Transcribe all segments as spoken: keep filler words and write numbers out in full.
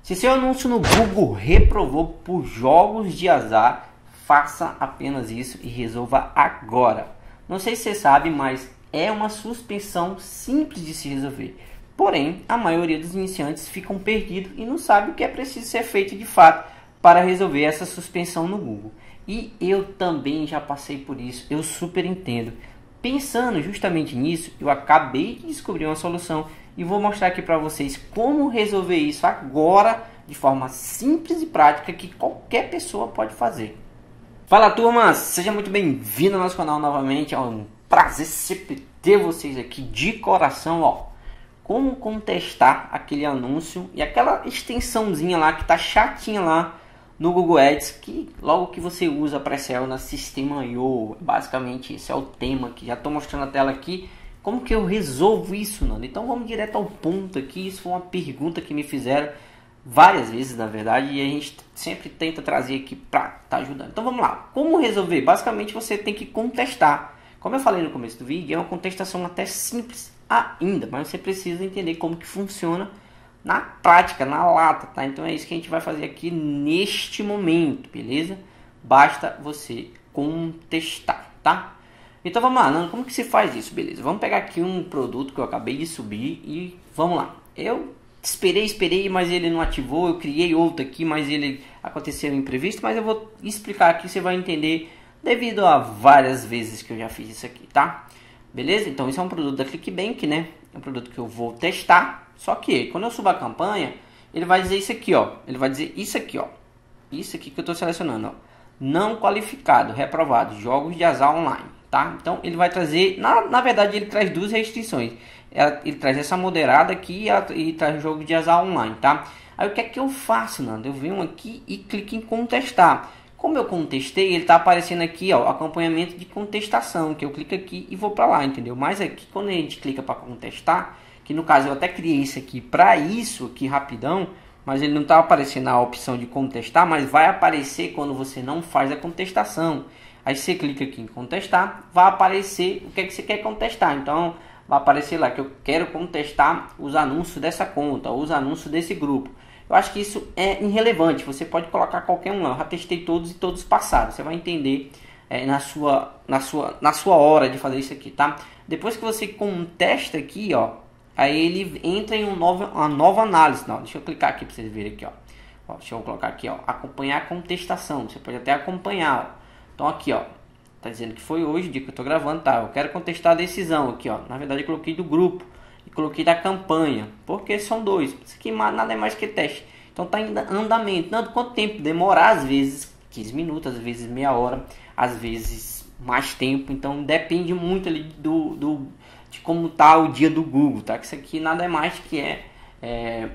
Se seu anúncio no Google reprovou por jogos de azar, faça apenas isso e resolva agora. Não sei se você sabe, mas é uma suspensão simples de se resolver. Porém, a maioria dos iniciantes ficam perdidos e não sabe o que é preciso ser feito de fato para resolver essa suspensão no Google. E eu também já passei por isso, eu super entendo. Pensando justamente nisso, eu acabei de descobrir uma solução e vou mostrar aqui para vocês como resolver isso agora, de forma simples e prática que qualquer pessoa pode fazer. Fala, turma, seja muito bem-vindo ao nosso canal novamente. É um prazer sempre ter vocês aqui de coração. Ó, como contestar aquele anúncio e aquela extensãozinha lá que tá chatinha lá no Google Ads, que logo que você usa para S E O na System I O, basicamente esse é o tema que já estou mostrando a tela aqui. Como que eu resolvo isso, Nando? Então vamos direto ao ponto aqui. Isso foi uma pergunta que me fizeram várias vezes, na verdade, e a gente sempre tenta trazer aqui para estar tá ajudando. Então vamos lá. Como resolver? Basicamente você tem que contestar. Como eu falei no começo do vídeo, é uma contestação até simples ainda, mas você precisa entender como que funciona na prática, na lata, tá? Então é isso que a gente vai fazer aqui neste momento, beleza? Basta você contestar, tá? Então vamos lá, Nando, como que se faz isso, beleza? Vamos pegar aqui um produto que eu acabei de subir e vamos lá. Eu esperei, esperei, mas ele não ativou. Eu criei outro aqui, mas ele aconteceu imprevisto. Mas eu vou explicar aqui, você vai entender devido a várias vezes que eu já fiz isso aqui, tá? Beleza? Então esse é um produto da ClickBank, né? É um produto que eu vou testar. Só que quando eu subo a campanha, ele vai dizer isso aqui, ó. Ele vai dizer isso aqui, ó. Isso aqui que eu estou selecionando, ó. Não qualificado, reprovado, jogos de azar online, tá? Então ele vai trazer, na, na verdade ele traz duas restrições. Ele traz essa moderada aqui e traz jogo de azar online, tá? Aí o que é que eu faço, Nando? Eu venho aqui e clico em contestar. Como eu contestei, ele tá aparecendo aqui, ó, acompanhamento de contestação, que eu clico aqui e vou para lá, entendeu? Mas aqui quando a gente clica para contestar, que no caso eu até criei isso aqui para isso aqui rapidão, mas ele não tá aparecendo a opção de contestar, mas vai aparecer quando você não faz a contestação. Aí você clica aqui em contestar, vai aparecer o que é que você quer contestar. Então vai aparecer lá que eu quero contestar os anúncios dessa conta, ou os anúncios desse grupo. Eu acho que isso é irrelevante, você pode colocar qualquer um lá. Eu já testei todos e todos passaram. Você vai entender é, na, sua, na, sua, na sua hora de fazer isso aqui, tá? Depois que você contesta aqui, ó, aí ele entra em um novo, uma nova análise. Não, deixa eu clicar aqui para vocês verem aqui, ó. Ó, deixa eu colocar aqui, ó, acompanhar a contestação. Você pode até acompanhar, ó. Então aqui, ó, tá dizendo que foi hoje, o dia que eu tô gravando, tá? Eu quero contestar a decisão aqui, ó. Na verdade eu coloquei do grupo e coloquei da campanha, porque são dois. Isso aqui nada é mais que teste. Então tá em andamento. Não, quanto tempo demorar? Às vezes quinze minutos, às vezes meia hora, às vezes mais tempo. Então depende muito ali do, do de como tá o dia do Google, tá? Que isso aqui nada é mais que é, é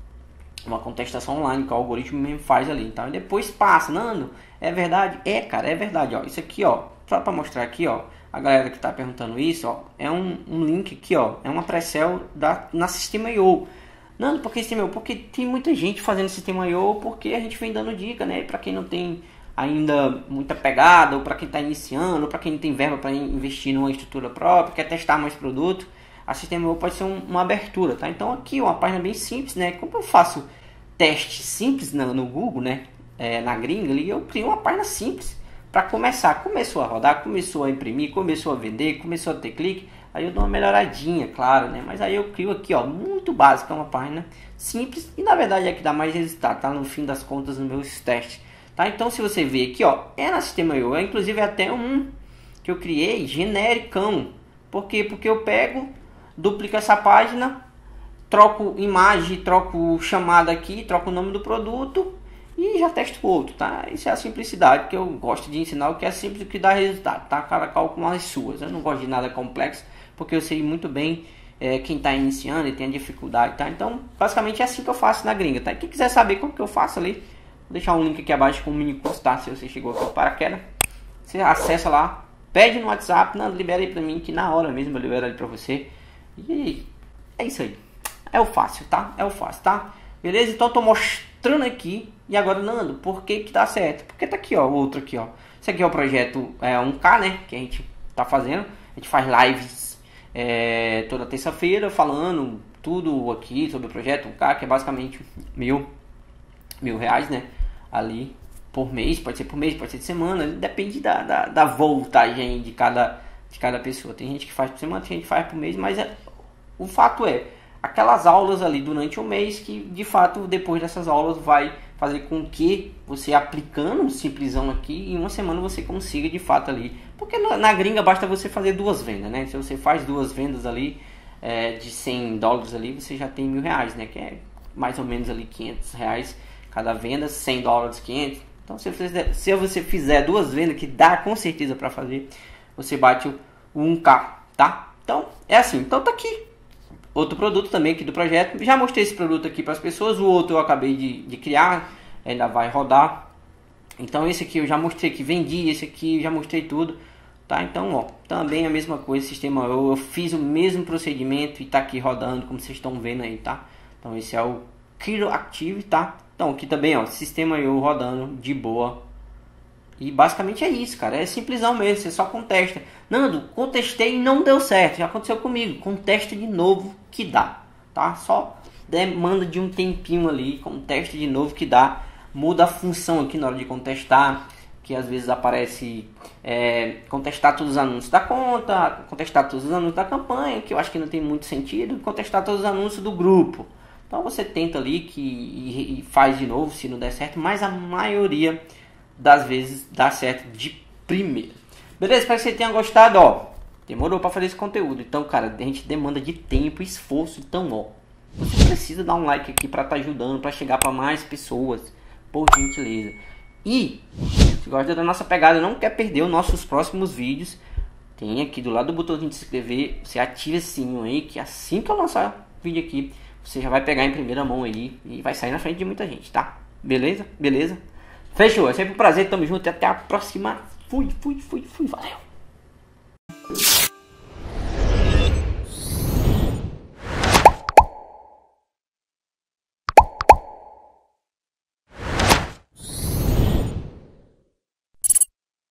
uma contestação online que o algoritmo mesmo faz ali. Então depois passa, Nando, é verdade? É, cara, é verdade, ó. Isso aqui, ó, só para mostrar aqui, ó, a galera que tá perguntando isso, ó, é um, um link aqui, ó, é uma pré-sell da na System I O. Nando, por que System I O? Porque tem muita gente fazendo System I O, porque a gente vem dando dica, né, para quem não tem ainda muita pegada, ou para quem tá iniciando, ou para quem não tem verba para investir numa estrutura própria, quer testar mais produto. A System I O pode ser um, uma abertura, tá? Então aqui uma página bem simples, né? Como eu faço teste simples no, no Google, né? É, na gringa ali, eu crio uma página simples para começar. Começou a rodar, começou a imprimir, começou a vender, começou a ter clique. Aí eu dou uma melhoradinha, claro, né? Mas aí eu crio aqui, ó, muito básica, uma página simples e na verdade é que dá mais resultado, tá? No fim das contas, nos meus testes, tá? Então se você ver aqui, ó, é na System I O, é inclusive até um que eu criei genericão. Por quê? Porque eu pego, duplico essa página, troco imagem, troco chamada aqui, troco o nome do produto e já testo o outro, tá? Isso é a simplicidade que eu gosto de ensinar, o que é simples e que dá resultado, tá? Cada qual com as suas. Eu não gosto de nada complexo, porque eu sei muito bem é, quem está iniciando e tem a dificuldade, tá? Então, basicamente é assim que eu faço na gringa, tá? E quem quiser saber como que eu faço ali, vou deixar um link aqui abaixo com um mini curso, tá? Se você chegou aqui para queda, você acessa lá, pede no WhatsApp, não, libera aí para mim, que na hora mesmo eu libero ali para você. E é isso aí. É o fácil, tá? É o fácil, tá? Beleza? Então eu tô mostrando aqui. E agora, Nando, por que que dá certo? Porque tá aqui, ó, outro aqui, ó. Esse aqui é o projeto é, um K, né? Que a gente tá fazendo. A gente faz lives é, toda terça-feira falando tudo aqui sobre o projeto um K, que é basicamente meu mil reais, né? Ali por mês, pode ser por mês, pode ser de semana, depende da, da, da voltagem de cada, de cada pessoa. Tem gente que faz por semana, tem gente que faz por mês, mas é, o fato é, aquelas aulas ali durante um mês que de fato depois dessas aulas vai fazer com que você aplicando um simplesão aqui, em uma semana você consiga de fato ali, porque na, na gringa basta você fazer duas vendas, né? Se você faz duas vendas ali é, de cem dólares ali, você já tem mil reais, né? Que é mais ou menos ali quinhentos reais cada venda, cem dólares, quinhentos. Então se você, fizer, se você fizer duas vendas, que dá com certeza para fazer, você bate o um K, tá? Então é assim, então tá aqui outro produto também aqui do projeto. Já mostrei esse produto aqui para as pessoas. O outro eu acabei de, de criar, ainda vai rodar. Então esse aqui eu já mostrei que vendi, esse aqui eu já mostrei tudo, tá? Então ó, também a mesma coisa, sistema eu, eu fiz o mesmo procedimento e tá aqui rodando, como vocês estão vendo aí, tá? Então esse é o Kiro Active, tá? Então aqui também ó, sistema eu rodando de boa. E basicamente é isso, cara. É simplesão mesmo, você só contesta. Nando, contestei e não deu certo. Já aconteceu comigo. Contesta de novo que dá, tá? Só demanda de um tempinho ali. Contesta de novo que dá. Muda a função aqui na hora de contestar. Que às vezes aparece é, contestar todos os anúncios da conta, contestar todos os anúncios da campanha, que eu acho que não tem muito sentido. Contestar todos os anúncios do grupo. Então você tenta ali que, e, e faz de novo se não der certo. Mas a maioria das vezes dá certo de primeira. Beleza? Espero que você tenha gostado, ó. Demorou para fazer esse conteúdo. Então, cara, a gente demanda de tempo e esforço. Então, ó, você precisa dar um like aqui para estar tá ajudando, para chegar para mais pessoas, por gentileza. E se gosta da nossa pegada, não quer perder os nossos próximos vídeos, tem aqui do lado do botãozinho de se inscrever, você ativa esse sininho aí, que assim que eu lançar vídeo aqui, você já vai pegar em primeira mão aí e vai sair na frente de muita gente, tá? Beleza? Beleza? Fechou, é sempre um prazer, tamo junto e até a próxima. Fui, fui, fui, fui, valeu.